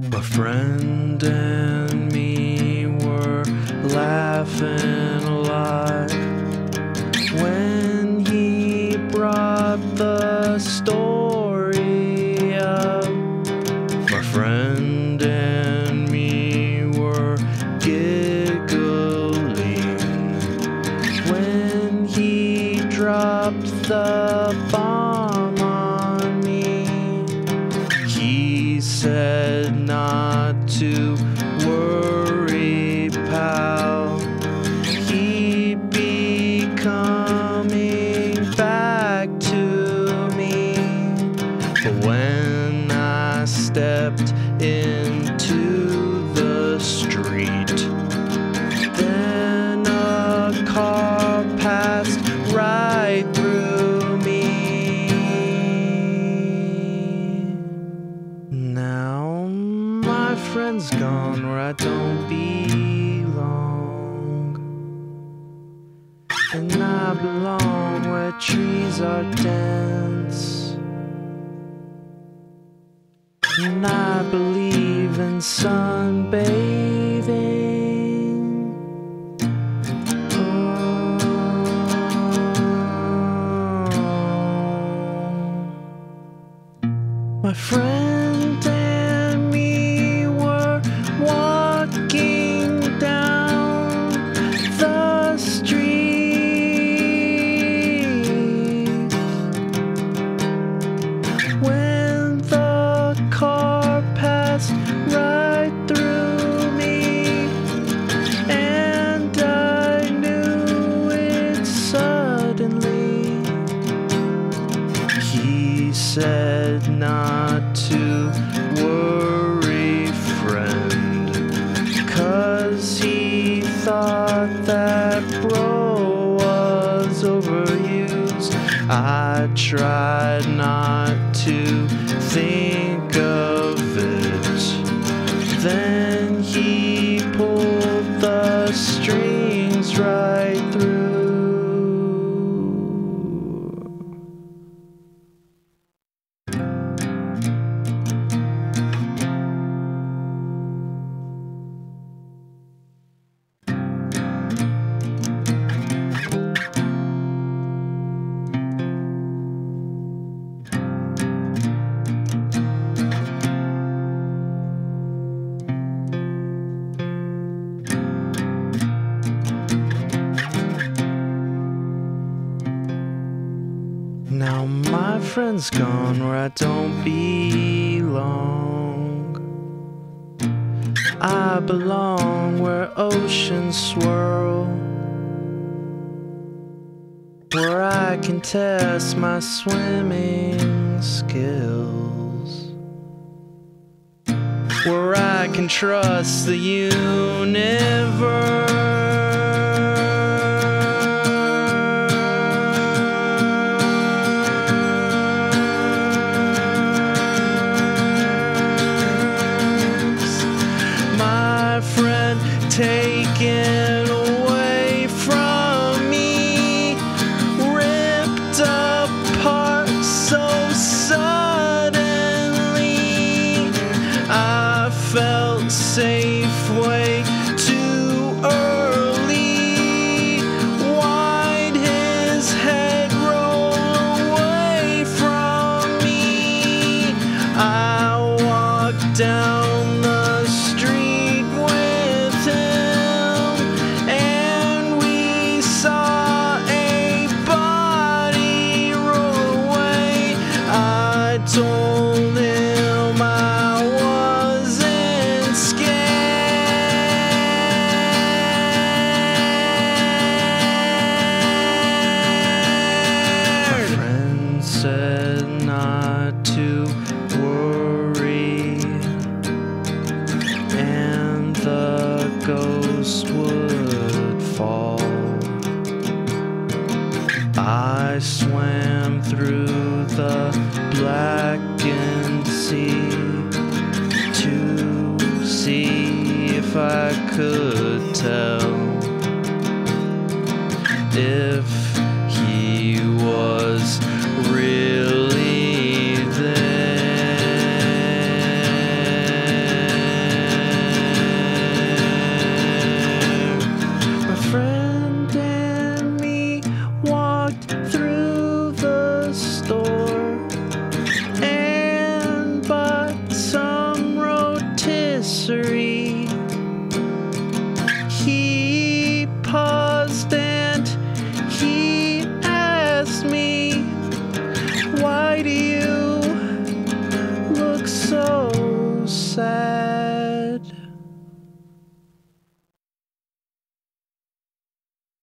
My friend and me were laughing a lot when he brought the story up. My friend and me were giggling when he dropped the bomb on me. He said not to worry, pal, he'd be coming back to me. But when I stepped into the street, then a car passed right through me. Now my friend's gone where I don't belong, and I belong where trees are dense, and I believe in sunbathing. My friend and me were walking down the street when the car passed right through me, and I knew it suddenly. He said not to worry, friend, 'cause he thought that bro was overused. I tried not to think of it. Then he pulled the strings right through. Now my friend's gone where I don't belong. I belong where oceans swirl, where I can test my swimming skills, where I can trust the universe. Taken away from me, ripped apart so suddenly. I felt safe way too early. Why'd his head roll away from me? I walked down the street with him, and we saw a body roll away. I told him I wasn't scared. My friend said not to worry, and the ghost would fall. I swam through the blackened sea to see if I could tell if